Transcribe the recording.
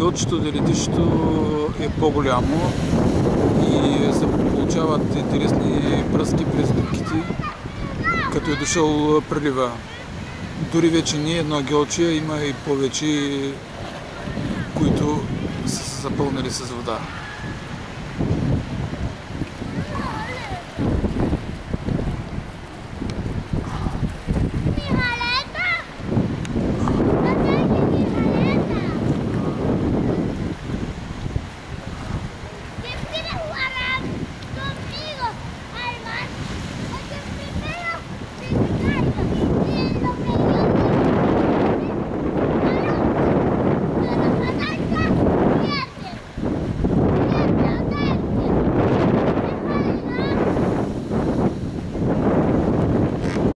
гълчето да летището е по-голямо и се получават интересни бръзки през дупките, като е дошъл прилива. Дори вече не е едно гълче, има и повече, които са се запълнили с вода.